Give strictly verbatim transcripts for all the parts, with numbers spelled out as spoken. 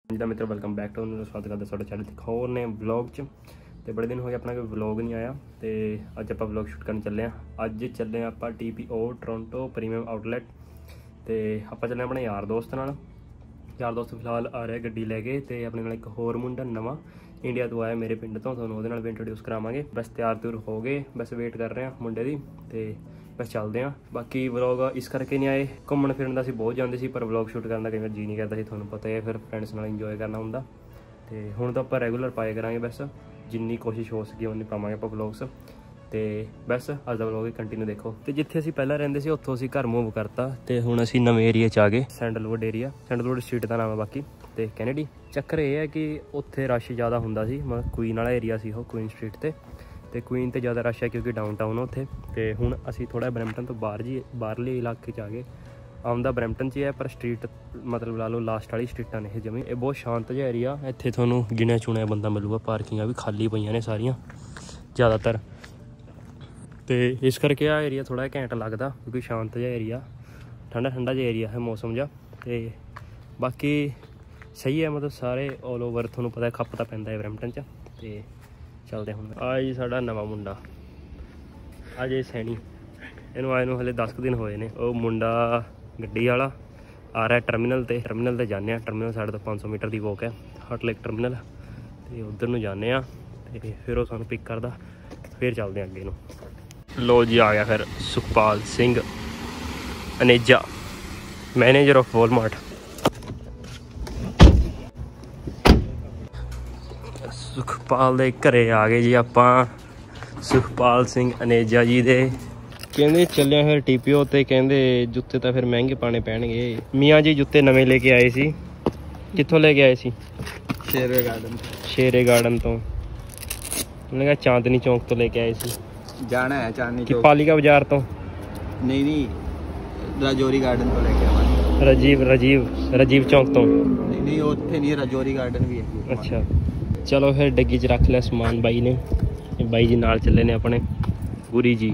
जिदा मित्र welcome back to स्वागत करते साडे चैनल एक होर ने व्लॉग च। तो बड़े दिन हो गए अपना कोई व्लॉग नहीं आया, तो अज आप व्लॉग शूट करने चले हैं। अज चले आप T P O Toronto premium outlet. तो आप चले अपने यार दोस्त नाल। यार दोस्त फिलहाल आ रहा गड्डी लैके, तो अपने नाल एक होर मुंडा नवा इंडिया तो आया मेरे पिंड तो, तुहानूं उहदे नाल भी इंट्रोड्यूस करावांगे। बस तैयार तुर हो गए, बस वेट कर रहे हैं मुंडे दी, ते बस चलते हैं। बाकी व्लॉग इस करके नहीं आए, घूमन फिरन दा असीं बहुत जाते सी, पर व्लॉग शूट करने का कई बार जी नहीं करता सी, तुहानूं पता है, फिर फ्रेंड्स नाल इंजॉय करना हुंदा। ते हुण तां आपां रेगूलर पाए करांगे, बस जिन्नी कोशिश हो सकी उन्नी पावांगे आपां व्लॉग्स। ते बस अज दा व्लॉग कंटिन्यू देखो। तो जिथे असीं पहलां रहिंदे सी उत्थों असीं घर मूव करता, ते हुण असीं नवें एरिया च आ गए, सैंडलवुड एरिया। सैंडलवुड स्ट्रीट का नाम है बाकी। तो कैनेडी चक्कर ये है कि उत्थे रश ज़्यादा हुंदा सी, मतलब क्वीन वाला एरिया सी, क्वीन स्ट्रीट ते ते क्वीन ते ज़्यादा रश है क्योंकि डाउन टाउन उत्थे। ते हुण असीं थोड़ा ब्रैम्पटन तो बाहर जी बाहरले इलाके च आ गए। आउंदा ब्रैम्पटन च है, पर स्ट्रीट मतलब ला लो लास्ट वाली स्ट्रीटां ने जमी। ये बहुत शांत जिहा एरिया, इत्थे तुहानूं गिणिया चुणिया बंदा मिलूगा। पार्किंगां भी खाली पईयां ने सारियां ज़्यादातर, तो इस करके आ एरिया थोड़ा घैंट लगदा क्योंकि शांत जिहा एरिया, ठंडा ठंडा जिहा एरिया है मौसम जा। तो बाकी सही है, मतलब सारे ऑल ओवर थोनों पता है खप तां पैंदा है ब्रैम्पटन च। ते चलते हुण आ जी साडा नवा मुंडा अजय सैनी, इनू आए नूं हले दस कुछ दिन होए ने। वो मुंडा गड्डी वाला आ रहा है टर्मिनल ते टर्मिनल ते जाने। टर्मिनल साढ़े तो पाँच सौ मीटर की वॉक है, हट लेक टर्मिनल। तो उधर नूं जाने आ, ते फिर वो सानूं पिक करदा, फिर चलते हैं अगे नूं। लो जी आ गया फिर Sukhpal Singh Aneja, manager of Walmart. Sukhpal दे घरे आ गए जी आपां, सुखपाल सिंह अनेजा जी दे। कहते चलिया फिर टी पी ओ ते, कहते जुत्ते तो फिर महंगे पाने पैणगे। मियाँ जी जुत्ते नवे लेके आए सी, कित्थों लेके आए सी? शेरे गार्डन। शेरे गार्डन तो उन्होंने कहा चांदनी चौक तो लेके आए सी। जाना है चांदनी चौक, पालिका बाजार तो नहीं नहीं राजौरी गार्डन तो लेके आवांगे। राजीव राजीव राजीव चौक तो नहीं नहीं उत्थे नहीं, राजौरी गार्डन भी है। अच्छा चलो फिर डग्गी च रख लिया समान बाई ने। बाई जी नाल चले ने अपने गुरी जी।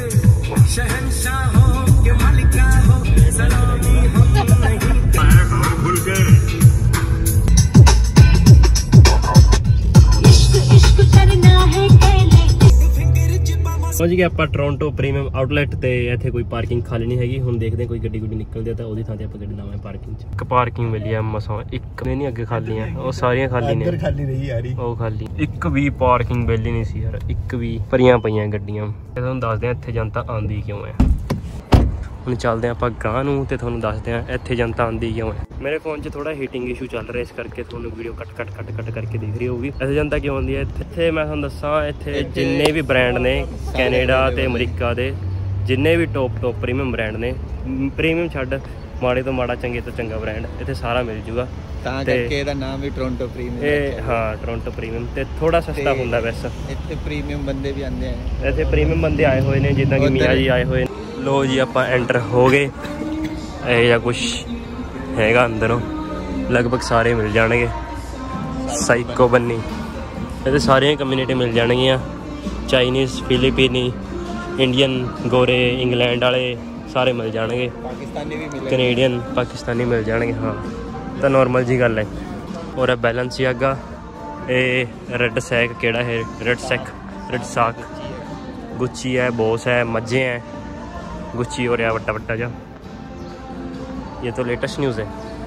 पहुँच गए आप टोरंटो प्रीमियम आउटलैट। तो इतने कोई पार्किंग खाली नहीं हैगी। हुण देखते कोई गड्डी गुड्डी निकलती है तो उहदी थां ते आपां गड्डी लावांगे पार्किंग च। एक पार्किंग मिली है मसां, एक नहीं अगे खाली है, वो सारियां खाली ने, खाली रही यार, वो खाली एक भी पार्किंग बेली नहीं सी यार, एक भी भरियां पईयां गड्डियां। तुहानूं दसदे आ इत्थे जनता आंदी क्यों है। हुण चलदे आं आपां गांह नूं ते तुहानूं दसदे आ इत्थे जनता आंदी क्यों है। मेरे फोन च थोड़ा हीटिंग इशू चल रहा है, इस करके तुहानूं video cut cut cut cut करके दिख रही होगी। इत्थे जनता क्यों आंदी है इत्थे, मैं तुहानूं दस्सां इत्थे जिन्ने भी ब्रांड ने कैनेडा ते अमरीका दे, जिन्ने भी टॉप टॉप प्रीमियम ब्रांड ने, प्रीमियम छड्ड माड़े तो माड़ा चंगे तो चंगा ब्रांड इत्थे सारा मिल जूगा। तां करके इहदा नाम भी टोरंटो प्रीमियम है। हाँ टोरंटो प्रीमियम, ते थोड़ा सस्ता हुंदा वैसे। इत्थे प्रीमियम बंदे भी आंदे हैं, इत्थे प्रीमियम बंदे आए हुए ने, जिद्दां कि मियाँ जी आए हुए। लो जी आपां एंटर हो गए। यह जा कुछ हैगा अंदरों, लगभग सारे मिल जाएंगे। साइको बन्नी ये सारिया कम्यूनिटी मिल जाएगियाँ, चाइनीज़, फिलीपीनी, इंडियन, गोरे, इंग्लैंड वाले सारे मिल जाएंगे, पाकिस्तानी भी मिले, कनेडियन पाकिस्तानी मिल जाएंगे। हाँ तो नॉर्मल जी गल है। और बैलेंसियागा, ये रेड सैक केड़ा है, red sack red sack, Gucci है, बॉस है, मज्जे हैं, गुच्ची हो रहा वट्टा वट्टा जा। ये तो लेटेस्ट न्यूज़ है।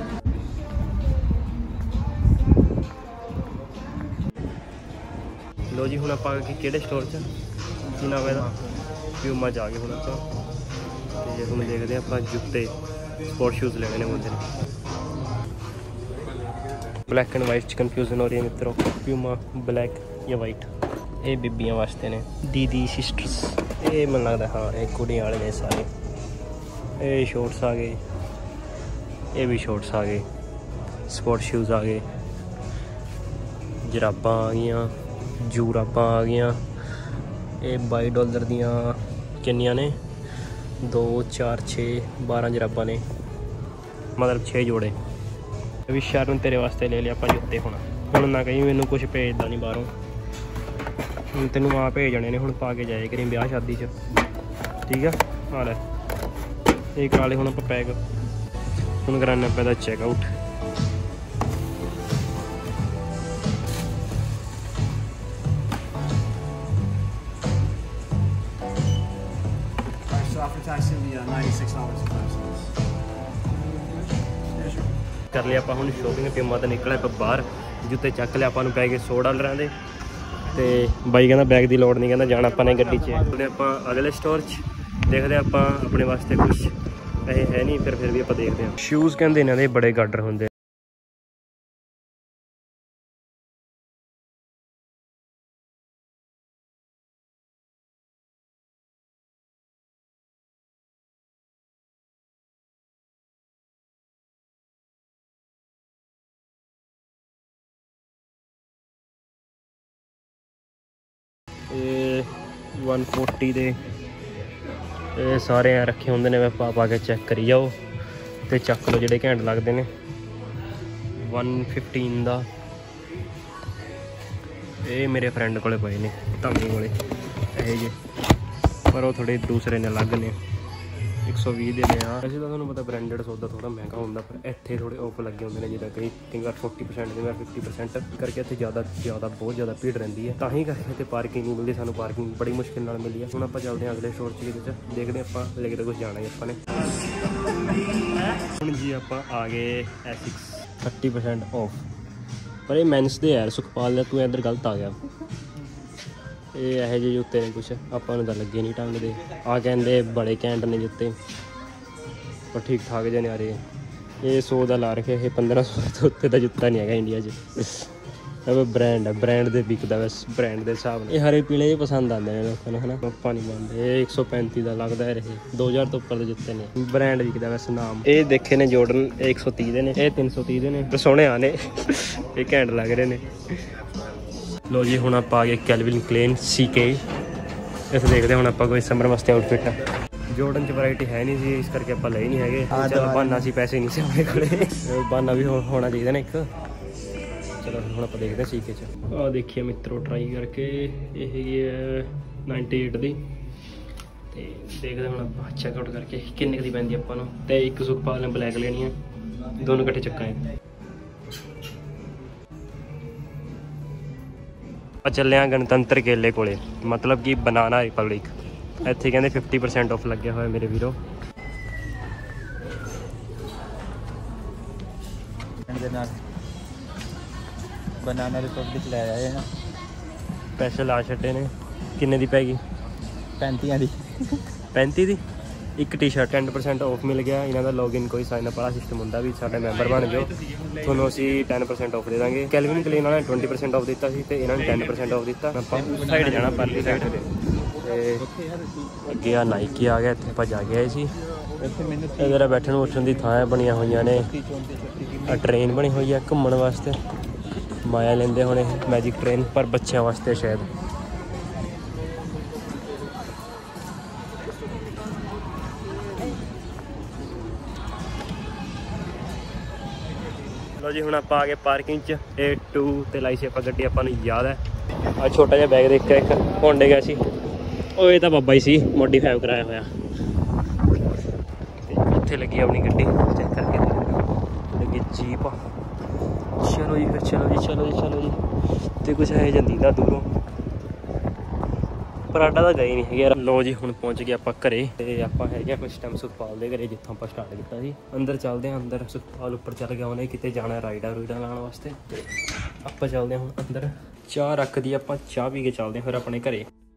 लो जी हुण आपां किहड़े स्टोर च की नाम है प्यूमा च आ गए। हुण आपां ते हुण देखदे आपां जुत्ते स्पोर्ट शूज़ लेने ने मुंडे ने। ब्लैक एंड वाइट च कन्फ्यूजन हो रही है मित्रों, प्यूमा ब्लैक या वाइट। ये बीबियां वास्ते ने, दीदी सिस्टर्स। ये मैनूं लगदा हाँ ये कुड़ियां वाले ने सारे। ये शॉर्ट्स आ गए, ये भी शॉर्ट्स आ गए, स्पोर्ट शूज़ आ गए, जराबां आ गई, जूराबां आ गई। ये बाई डॉलर दियाँ किन्नियां ने, दो चार छे बारह जराबां ने, मतलब छे जोड़े। भी शर्म तेरे वास्ते ले लिया आपां जुत्ते। हुण हुण ना कहीं मैनूं कुछ भेजदा नहीं बाहरों, हुण तैनूं आ भेजणे ने, हुण पा के जाए करीं ब्याह शादी च, ठीक है। हाल है ये करा ले हुण आपां पैक। हुण कराने पैदा checkout. advertised in the uh, ninety-six dollars and five cents. ਕਰ ਲਿਆ ਆਪਾਂ ਹੁਣ ਸ਼ੋਪਿੰਗ ਤੇ ਮਤ ਨਿਕਲਿਆ ਆਪਾਂ ਬਾਹਰ ਜੁੱਤੇ ਚੱਕ ਲਿਆ ਆਪਾਂ ਨੂੰ ਪੈ ਗਏ ਸੌ ਡਾਲਰਾਂ ਦੇ ਤੇ ਬਾਈ ਕਹਿੰਦਾ ਬੈਗ ਦੀ ਲੋੜ ਨਹੀਂ ਕਹਿੰਦਾ ਜਾਣਾ ਆਪਾਂ ਨੇ ਗੱਡੀ 'ਚ ਤੇ ਆਪਾਂ ਅਗਲੇ ਸਟੋਰ 'ਚ ਦੇਖਦੇ ਆਪਾਂ ਆਪਣੇ ਵਾਸਤੇ ਕੁਝ ਇਹ ਹੈ ਨਹੀਂ ਫਿਰ ਫਿਰ ਵੀ ਆਪਾਂ ਦੇਖਦੇ ਹਾਂ ਸ਼ੂਜ਼ ਕਹਿੰਦੇ ਇਹਨਾਂ ਦੇ ਬੜੇ ਗਾਡਰ ਹੁੰਦੇ ਇਹ one forty ਦੇ ਇਹ ਸਾਰੇ ਐ ਰੱਖੇ ਹੁੰਦੇ ਨੇ ਪਾ ਪਾ ਕੇ ਚੈੱਕ ਕਰੀ ਜਾਓ ਤੇ ਚੱਕ ਲਓ ਜਿਹੜੇ ਘੈਂਟ ਲੱਗਦੇ ਨੇ one fifteen ਦਾ ਇਹ ਮੇਰੇ ਫਰੈਂਡ ਕੋਲੇ ਪਏ ਨੇ ਧਾਮੀ ਕੋਲੇ ਇਹ ਜੇ ਪਰ ਉਹ ਥੋੜੇ ਦੂਸਰੇ ਨੇ ਅਲੱਗ ਨੇ ਇੱਕ ਸੌ ਵੀਹ ਦੇ ਨੇ ਆ ਵੈਸੇ ਤਾਂ ਤੁਹਾਨੂੰ ਪਤਾ ਬ੍ਰਾਂਡਡ ਸੌਦਾ ਥੋੜਾ ਮਹਿੰਗਾ ਹੁੰਦਾ ਪਰ ਇੱਥੇ ਥੋੜੇ ਆਫ ਲੱਗੇ ਹੁੰਦੇ ਨੇ ਜਿੱਦਾਂ ਕਈ ਕਈ ਵਾਰ forty percent ਕਈ ਵਾਰ fifty percent ਕਰਕੇ ਇੱਥੇ ਜ਼ਿਆਦਾ ਜ਼ਿਆਦਾ ਬਹੁਤ ਜ਼ਿਆਦਾ ਭੀੜ ਰਹਿੰਦੀ ਹੈ ਤਾਂ ਹੀ ਕਰਕੇ ਇੱਥੇ ਪਾਰਕਿੰਗ ਨਹੀਂ ਮਿਲਦੀ ਸਾਨੂੰ ਪਾਰਕਿੰਗ ਬੜੀ ਮੁਸ਼ਕਿਲ ਨਾਲ ਮਿਲੀ ਹੈ ਹੁਣ ਆਪਾਂ ਚੱਲਦੇ ਹਾਂ ਅਗਲੇ ਸਟੋਰ 'ਚ ਜਿਹਦੇ 'ਚ ਦੇਖਦੇ ਆਪਾਂ ਲੈ ਕੇ ਤਾਂ ਕੁਛ ਜਾਣਾ ਹੀ ਆਪਾਂ ਨੇ ਹੁਣ ਜੀ ਆਪਾਂ ਆ ਗਏ ਐਸਿਕਸ thirty percent ਆਫ ਪਰ ਇਹ ਮੈਨਸ ਦੇ ਯਾਰ ਸੁਖਪਾਲ ਦਾ ਤੂੰ ਇੱਧਰ ਗਲਤ ਆ ਗਿਆ ਇਹ ਇਹੋ ਜਿਹੇ ਜੁੱਤੇ ਨੇ ਕੁਛ ਆਪਾਂ ਨੂੰ ਤਾਂ ਲੱਗੇ ਨਹੀਂ ਢੰਗ ਦੇ ਆ ਕਹਿੰਦੇ ਬੜੇ ਘੈਂਟ ਨੇ ਜੁੱਤੇ ਪਰ ਠੀਕ ਠਾਕ ਜਿਹੇ ਨੇ ਆ ਰਹੇ ਇਹ ਸੌ ਦਾ ਲਾ ਰੱਖਿਆ ਇਹ ਪੰਦਰਾਂ ਸੌ ਤੋਂ ਉੱਤੇ ਦਾ ਜੁੱਤਾ ਨਹੀਂ ਹੈਗਾ ਇੰਡੀਆ 'ਚ ਇਹ ਬ੍ਰਾਂਡ ਹੈ ਬ੍ਰਾਂਡ ਦੇ ਵਿਕਦਾ ਬਸ ਬ੍ਰਾਂਡ ਦੇ ਹਿਸਾਬ ਨਾਲ ਇਹ ਹਰੇ ਪੀਲੇ ਜਿਹੇ ਪਸੰਦ ਆਉਂਦੇ ਨੇ ਲੋਕਾਂ ਨੂੰ ਹੈ ਨਾ ਆਪਾਂ ਨਹੀਂ ਮੰਨਦੇ ਇਹ ਇੱਕ ਸੌ ਪੈਂਤੀ ਦਾ ਲੱਗਦਾ ਹੈ ਇਹ ਦੋ ਹਜ਼ਾਰ ਤੋਂ ਉੱਪਰ ਦੇ ਜੁੱਤੇ ਨੇ ਬ੍ਰਾਂਡ ਵਿਕਦਾ ਵੈਸੇ ਨਾਮ ਇਹ ਦੇਖੇ ਨੇ ਜੋਰਡਨ ਇਹ ਇੱਕ ਸੌ ਤੀਹ ਦੇ ਨੇ ਇਹ ਤਿੰਨ ਸੌ ਤੀਹ ਦੇ ਨੇ ਤੇ ਸੋਹਣੇ ਆ ਨੇ ਇਹ ਘੈਂਟ ਲੱਗ ਰਹੇ ਨੇ ਲੋ ਜੀ ਹੁਣ ਆਪਾਂ ਆ ਗਏ ਕੈਲਵਿਨ ਕਲੇਨ ਸੀ ਕੇ ਇੱਥੇ ਦੇਖਦੇ ਹੁਣ ਆਪਾਂ ਕੋਈ ਸਮਰ ਵਾਸਤੇ ਆਊਟਫਿਟ ਆ ਜੋਰਡਨ 'ਚ ਵੈਰਾਈਟੀ ਹੈ ਨਹੀਂ ਸੀ ਇਸ ਕਰਕੇ ਆਪਾਂ ਲਏ ਨਹੀਂ ਹੈਗੇ ਚੱਲ ਬਹਾਨਾ ਸੀ ਪੈਸੇ ਨਹੀਂ ਸੀ ਆਪਣੇ ਕੋਲੇ ਬਹਾਨਾ ਵੀ ਹੋਣਾ ਚਾਹੀਦਾ ਨਾ ਇੱਕ ਚਲੋ ਹੁਣ ਆਪਾਂ ਦੇਖਦੇ ਹਾਂ ਸੀ ਕੇ 'ਚ ਆਹ ਦੇਖੀਏ ਮਿੱਤਰੋ ਟਰਾਈ ਕਰਕੇ ਇਹ ਹੈਗੀ ਹੈ ninety-eight ਦੀ ਤੇ ਦੇਖਦੇ ਹੁਣ ਆਪਾਂ ਚੈੱਕਆਊਟ ਕਰਕੇ ਕਿੰਨੇ ਕੁ ਦੀ ਪੈਂਦੀ ਆਪਾਂ ਨੂੰ ਤੇ ਇੱਕ ਸੁਖਪਾਲ ਨੇ ਬਲੈਕ ਲੈਣੀ ਹੈ ਦੋਨੋਂ ਇਕੱਠੇ ਚੱਕਾਂਗੇ ਚੱਲਿਆ ਗਣਤੰਤਰ ਕੇਲੇ ਕੋਲੇ ਮਤਲਬ ਕਿ ਬਨਾਨਾ ਰਿਪਬਲਿਕ ਇੱਥੇ ਕਹਿੰਦੇ fifty percent ਆਫ ਲੱਗਿਆ ਹੋਇਆ ਮੇਰੇ ਵੀਰੋ ਬਨਾਨਾ ਰਿਪਬਲਿਕ ਲੈ ਆਏ ਨਾ ਸਪੈਸ਼ਲ ਆ ਛੱਡੇ ਨੇ ਕਿੰਨੇ ਦੀ ਪੈ ਗਈ ਪੈਂਤੀਆਂ ਦੀ ਪੈਂਤੀ ਦੀ ਇੱਕ ਟੀ-ਸ਼ਰਟ ten percent ਆਫ ਮਿਲ ਗਿਆ ਇਹਨਾਂ ਦਾ ਲੌਗਇਨ ਕੋਈ ਸਾਈਨ ਅਪ ਵਾਲਾ ਸਿਸਟਮ ਹੁੰਦਾ ਵੀ ਸਾਡੇ ਮੈਂਬਰ ਬਣ ਜਾਓ ਤੁਹਾਨੂੰ ਅਸੀਂ ten percent ਆਫ ਦੇ ਦਾਂਗੇ ਕੈਲਵਿਨ ਕਲੇਨ ਵਾਲਿਆਂ ਨੇ twenty percent ਆਫ ਦਿੱਤਾ ਸੀ ਤੇ ਇਹਨਾਂ ਨੇ ten percent ਆਫ ਦਿੱਤਾ ਆਪਾਂ ਸਾਈਡ ਜਾਣਾ ਪਰਲੀ ਸਾਈਡ ਤੇ ਅੱਗੇ ਆ ਨਾਈਕੀ ਆ ਗਿਆ ਇੱਥੇ ਆਪਾਂ ਜਾ ਕੇ ਆਏ ਸੀ ਇੱਧਰ ਬੈਠਣ ਉੱਠਣ ਦੀ ਥਾਂ ਬਣੀਆਂ ਹੋਈਆਂ ਨੇ ਆ ਟ੍ਰੇਨ ਬਣੀ ਹੋਈ ਆ ਘੁੰਮਣ ਵਾਸਤੇ ਮਾਇਆ ਲੈਂਦੇ ਹੋਣੇ ਮੈਜਿਕ ਟ੍ਰੇਨ ਪਰ ਬੱਚਿਆਂ ਵਾਸਤੇ ਸ਼ਾਇਦ ਲੋ ਜੀ ਹੁਣ ਆਪਾਂ ਆ ਗਏ ਪਾਰਕਿੰਗ 'ਚ ਏ ਟੂ ਤੇ ਲਾਈ ਸੀ ਆਪਾਂ ਗੱਡੀ ਆਪਾਂ ਨੂੰ ਯਾਦ ਹੈ ਆ ਛੋਟਾ ਜਿਹਾ ਬੈਗ ਦੇਖਿਆ ਇੱਕ ਹੋਂਡੇ ਗਿਆ ਸੀ ਉਹ ਇਹ ਤਾਂ ਬਾਬਾ ਹੀ ਸੀ ਮੋਡੀਫਾਈ ਕਰਾਇਆ ਹੋਇਆ ਤੇ ਉੱਥੇ ਲੱਗੀ ਆਪਣੀ ਗੱਡੀ ਚੈੱਕ ਕਰਕੇ ਲੱਗੀ ਜੀਪ ਚਲੋ ਜੀ ਫਿਰ ਚਲੋ ਜੀ ਚਲੋ ਜੀ ਚਲੋ ਜੀ ਤੇ ਕੁਛ ਹੈ ਜਾਂਦੀ ਨਾ ਦੂਰੋਂ ਪਰਾਡਾ ਤਾਂ ਗਏ ਨਹੀਂ ਹੈਗੇ ਯਾਰ ਲੋ ਜੀ ਹੁਣ ਪਹੁੰਚ ਗਏ ਆਪਾਂ ਘਰੇ ਤੇ ਆਪਾਂ ਹੈਗੇ ਕੁਛ ਟਾਈਮ ਸੁਖਪਾਲ ਦੇ ਘਰੇ ਜਿੱਥੋਂ ਆਪਾਂ ਸਟਾਰਟ ਕੀਤਾ ਸੀ ਅੰਦਰ ਚੱਲਦੇ ਹਾਂ ਅੰਦਰ ਸੁਖਪਾਲ ਉੱਪਰ ਚੱਲ ਗਿਆ ਉਹਨੇ ਕਿਤੇ ਜਾਣਾ ਰਾਈਡਾਂ ਰੂਈਡਾਂ ਲਾਉਣ ਵਾਸਤੇ ਤੇ ਆਪਾਂ ਚੱਲਦੇ ਹਾਂ ਹੁਣ ਅੰਦਰ ਚਾਹ ਰੱਖਦੀ ਆਪਾਂ ਚਾਹ ਪੀ ਕੇ ਚੱਲਦੇ ਹਾਂ ਫਿਰ ਆਪਣੇ ਘਰੇ